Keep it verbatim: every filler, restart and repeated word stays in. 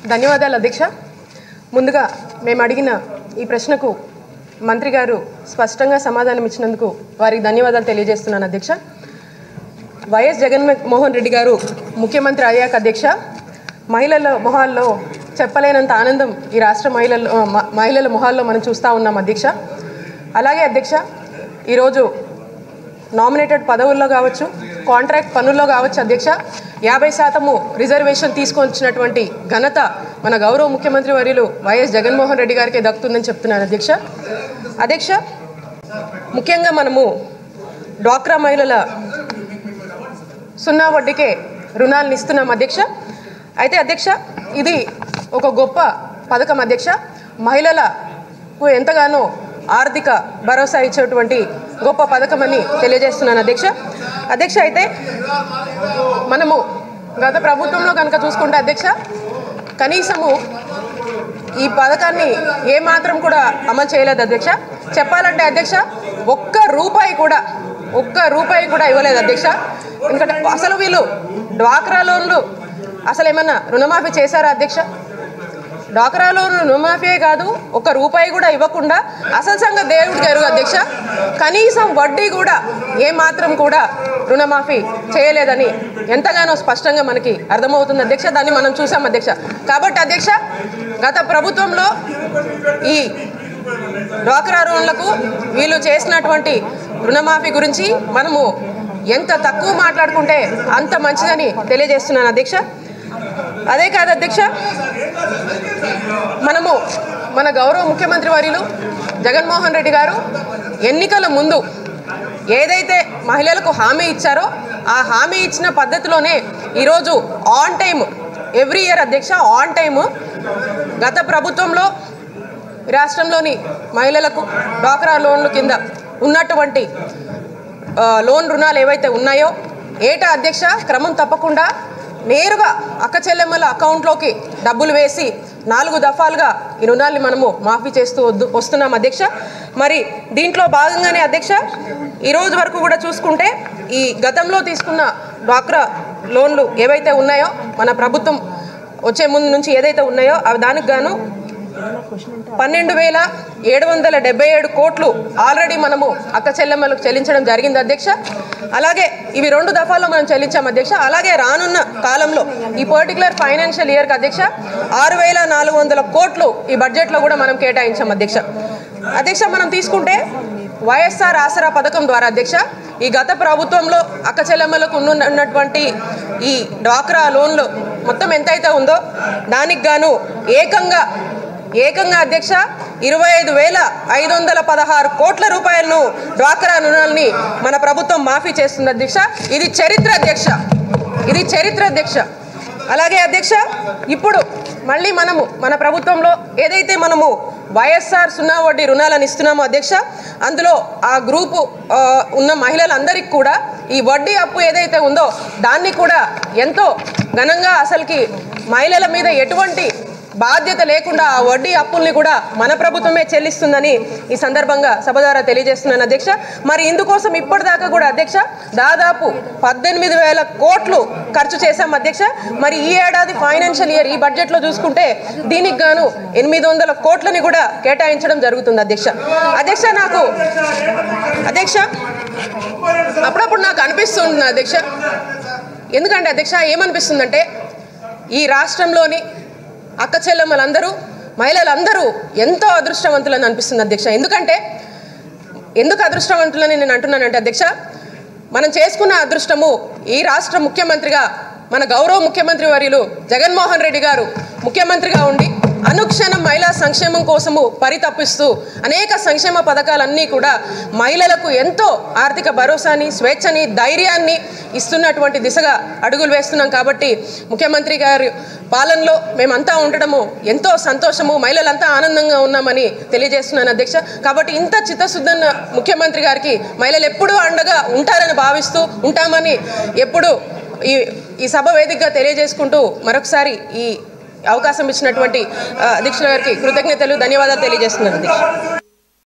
ధన్యవాదాలు అధ్యక్ష. ముందుగా మేము అడిగిన ఈ ప్రశ్నకు మంత్రి గారు స్పష్టంగా సమాధానం ఇచ్చినందుకు వారికి ధన్యవాదాలు తెలియజేస్తున్నాను అధ్యక్ష. వైఎస్ జగన్మోహన్ రెడ్డి గారు ముఖ్యమంత్రి అయ్యాక అధ్యక్ష, మహిళల మొహాల్లో చెప్పలేనంత ఆనందం ఈ రాష్ట్ర మహిళల మహిళల మొహాల్లో మనం చూస్తూ ఉన్నాం అధ్యక్ష. అలాగే అధ్యక్ష, ఈరోజు నామినేటెడ్ పదవుల్లో కావచ్చు, కాంట్రాక్ట్ పనుల్లో కావచ్చు అధ్యక్ష, యాభై శాతము రిజర్వేషన్ తీసుకొచ్చినటువంటి ఘనత మన గౌరవ ముఖ్యమంత్రి వర్యులు వైఎస్ జగన్మోహన్ రెడ్డి గారికి దక్కుతుందని చెప్తున్నాను అధ్యక్ష. అధ్యక్ష, ముఖ్యంగా మనము డ్వాక్రా మహిళల సున్నా వడ్డీకే రుణాలను ఇస్తున్నాం అధ్యక్ష. అయితే అధ్యక్ష, ఇది ఒక గొప్ప పథకం అధ్యక్ష. మహిళలకు ఎంతగానో ఆర్థిక భరోసా ఇచ్చేటువంటి గొప్ప పథకం అని తెలియజేస్తున్నాను అధ్యక్ష. అధ్యక్ష, అయితే మనము గత ప్రభుత్వంలో కనుక చూసుకుంటే అధ్యక్ష, కనీసము ఈ పథకాన్ని ఏమాత్రం కూడా అమలు చేయలేదు అధ్యక్ష. చెప్పాలంటే అధ్యక్ష, ఒక్క రూపాయి కూడా ఒక్క రూపాయి కూడా ఇవ్వలేదు అధ్యక్ష. ఎందుకంటే అసలు వీళ్ళు డ్వాక్రా లోన్లు అసలు ఏమన్నా రుణమాఫీ చేశారా అధ్యక్ష? డ్వాక్రా లోన్ రుణమాఫీయే కాదు, ఒక్క రూపాయి కూడా ఇవ్వకుండా అసలు సంగ దేవుడికి ఎరుగు అధ్యక్ష, కనీసం వడ్డీ కూడా ఏమాత్రం కూడా రుణమాఫీ చేయలేదని ఎంతగానో స్పష్టంగా మనకి అర్థమవుతుంది అధ్యక్ష. దాన్ని మనం చూసాం అధ్యక్ష. కాబట్టి అధ్యక్ష, గత ప్రభుత్వంలో ఈ డ్వాక్రా లోన్లకు వీళ్ళు చేసినటువంటి రుణమాఫీ గురించి మనము ఎంత తక్కువ మాట్లాడుకుంటే అంత మంచిదని తెలియజేస్తున్నాను అధ్యక్ష. అదే కాదు అధ్యక్ష, మనము మన గౌరవ ముఖ్యమంత్రి వర్యులు జగన్మోహన్ రెడ్డి గారు ఎన్నికల ముందు ఏదైతే మహిళలకు హామీ ఇచ్చారో ఆ హామీ ఇచ్చిన పద్ధతిలోనే ఈరోజు ఆన్ టైం ఎవ్రీ ఇయర్ అధ్యక్ష ఆన్ టైము గత ప్రభుత్వంలో రాష్ట్రంలోని మహిళలకు డ్వాక్రా లోన్ల కింద ఉన్నటువంటి లోన్ రుణాలు ఏవైతే ఉన్నాయో ఏటా అధ్యక్ష క్రమం తప్పకుండా నేరుగా అక్క చెల్లెమ్మల అకౌంట్లోకి డబ్బులు వేసి నాలుగు దఫాలుగా ఈ రుణాల్ని మనము మాఫీ చేస్తూ వస్తున్నాం అధ్యక్ష. మరి దీంట్లో భాగంగానే అధ్యక్ష, ఈరోజు వరకు కూడా చూసుకుంటే ఈ గతంలో తీసుకున్న డ్వాక్రా లోన్లు ఏవైతే ఉన్నాయో మన ప్రభుత్వం వచ్చే ముందు నుంచి ఏదైతే ఉన్నాయో అవి దానికి గాను పన్నెండు వేల ఏడు వందల డెబ్బై ఏడు కోట్లు ఆల్రెడీ మనము అక్క చెల్లెమ్మలకు చెల్లించడం జరిగింది అధ్యక్ష. అలాగే ఇవి రెండు దఫాల్లో మనం చెల్లించాం అధ్యక్ష. అలాగే రానున్న కాలంలో ఈ పర్టికులర్ ఫైనాన్షియల్ ఇయర్కి అధ్యక్ష ఆరు వేల నాలుగు వందల కోట్లు ఈ బడ్జెట్లో కూడా మనం కేటాయించాం అధ్యక్ష. అధ్యక్ష, మనం తీసుకుంటే వైఎస్ఆర్ ఆసరా పథకం ద్వారా అధ్యక్ష ఈ గత ప్రభుత్వంలో అక్క చెల్లెమ్మలకు ఉన్నటువంటి ఈ డ్వాక్రా లోన్లు మొత్తం ఎంతైతే ఉందో దానికి గాను ఏకంగా ఏకంగా అధ్యక్ష ఇరవై ఐదు వేల ఐదు వందల పదహారు కోట్ల రూపాయలను డ్వాక్రా రుణాలని మన ప్రభుత్వం మాఫీ చేస్తుంది అధ్యక్ష. ఇది చరిత్ర అధ్యక్ష, ఇది చరిత్ర అధ్యక్ష. అలాగే అధ్యక్ష, ఇప్పుడు మళ్ళీ మనము మన ప్రభుత్వంలో ఏదైతే మనము వైఎస్ఆర్ సున్నా వడ్డీ రుణాలను ఇస్తున్నామో అధ్యక్ష, అందులో ఆ గ్రూపు ఉన్న మహిళలందరికీ కూడా ఈ వడ్డీ అప్పు ఏదైతే ఉందో దాన్ని కూడా ఎంతో ఘనంగా అసలుకి మహిళల మీద ఎటువంటి బాధ్యత లేకుండా ఆ వడ్డీ అప్పుల్ని కూడా మన ప్రభుత్వమే చెల్లిస్తుందని ఈ సందర్భంగా సభ ద్వారా తెలియజేస్తున్నాను అధ్యక్ష. మరి ఇందుకోసం ఇప్పటిదాకా కూడా అధ్యక్ష దాదాపు పద్దెనిమిది వేల కోట్లు ఖర్చు చేశాం అధ్యక్ష. మరి ఈ ఏడాది ఫైనాన్షియల్ ఇయర్ ఈ బడ్జెట్లో చూసుకుంటే దీనికి గాను ఎనిమిది వందల కోట్లని కూడా కేటాయించడం జరుగుతుంది అధ్యక్ష. అధ్యక్ష, నాకు అధ్యక్ష అప్పుడప్పుడు నాకు అనిపిస్తుంది అధ్యక్ష, ఎందుకంటే అధ్యక్ష ఏమనిపిస్తుందంటే ఈ రాష్ట్రంలోని అక్క చెల్లెమ్మలందరూ మహిళలందరూ ఎంతో అదృష్టవంతులని అనిపిస్తుంది అధ్యక్ష. ఎందుకంటే ఎందుకు అదృష్టవంతులని నేను అంటున్నానంటే అధ్యక్ష, మనం చేసుకున్న అదృష్టము ఈ రాష్ట్ర ముఖ్యమంత్రిగా మన గౌరవ ముఖ్యమంత్రి వర్యులు జగన్మోహన్ రెడ్డి గారు ముఖ్యమంత్రిగా ఉండి అనుక్షణం మహిళా సంక్షేమం కోసము పరితపిస్తూ అనేక సంక్షేమ పథకాలన్నీ కూడా మహిళలకు ఎంతో ఆర్థిక భరోసాని, స్వేచ్ఛని, ధైర్యాన్ని ఇస్తున్నటువంటి దిశగా అడుగులు వేస్తున్నాం. కాబట్టి ముఖ్యమంత్రి గారి పాలనలో మేమంతా ఉండడము ఎంతో సంతోషము, మహిళలంతా ఆనందంగా ఉన్నామని తెలియజేస్తున్నాను అధ్యక్ష. కాబట్టి ఇంత చిత్తశుద్ధన్న ముఖ్యమంత్రి గారికి మహిళలు ఎప్పుడూ అండగా ఉంటారని భావిస్తూ ఉంటామని ఎప్పుడు ఈ ఈ సభ వేదికగా తెలియజేసుకుంటూ మరొకసారి ఈ అవకాశం ఇచ్చినటువంటి అధ్యక్షుల గారికి కృతజ్ఞతలు, ధన్యవాదాలు తెలియజేస్తున్నాను అధ్యక్ష.